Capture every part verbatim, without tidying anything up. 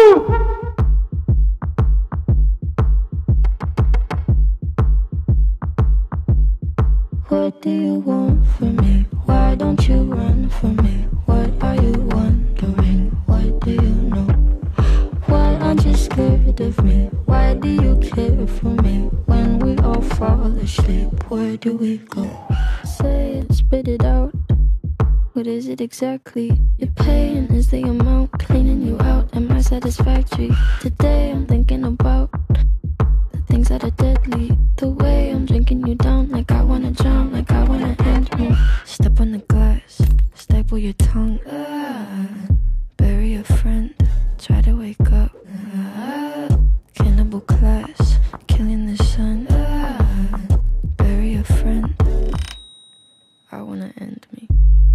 What do you want from me? Why don't you run from me? What are you wondering? What do you know? Why aren't you scared of me? Why do you care for me? When we all fall asleep, where do we go? Say it, spit it out. What is it exactly? Your pain is the amount cleaning you out. Am I satisfactory? Today I'm thinking about the things that are deadly. The way I'm drinking you down, like I wanna drown, like I wanna end me. Step on the glass, staple your tongue. Ah, bury a friend, try to wake up. Ah, cannibal class, killing the sun. Ah, bury a friend. I wanna end me.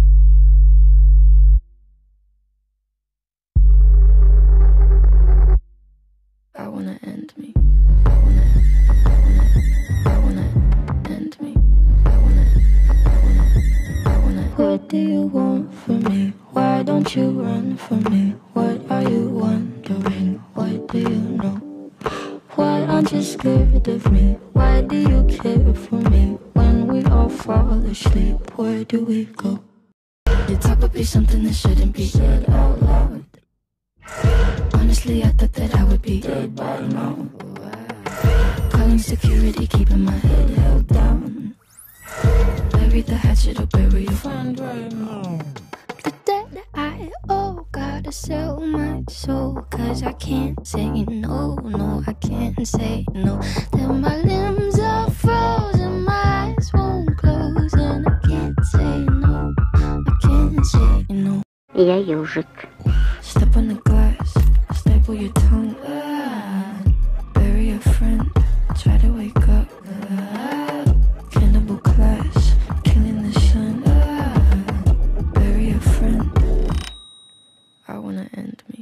I wanna end me. I wanna, I wanna, I wanna end me. I wanna, I wanna, I wanna. What do you want from me? Why don't you run from me? What are you wondering? What do you know? Why aren't you scared of me? Why do you care for me? When we all fall asleep, where do we go? Your talk would be something that shouldn't be said out loud. Honestly, I thought that I would be dead by now. Calling security, keeping my head held down. Bury the hatchet or bury your friend right now. The debt I owe, gotta sell my soul. Cause I can't say no, no, I can't say no. Then my limbs are frozen, my eyes won't close. And I can't say no, I can't say no. Я ежик. Step on the glass, staple your tongue. Ah, bury a friend, try to wake up. Ah, cannibal class, killing the sun. Ah, bury a friend. I wanna end me.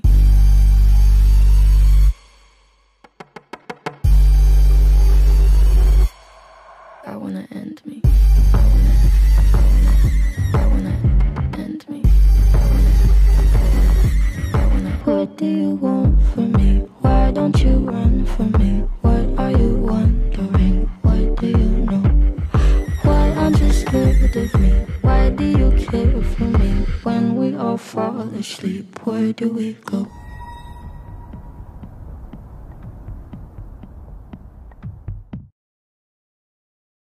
I wanna end me. I wanna, I wanna, I wanna end me. What do you want from me? Why don't you run from me? What are you wondering? What do you know? Why aren't you scared of me? Why do you care for me? When we all fall asleep, where do we go?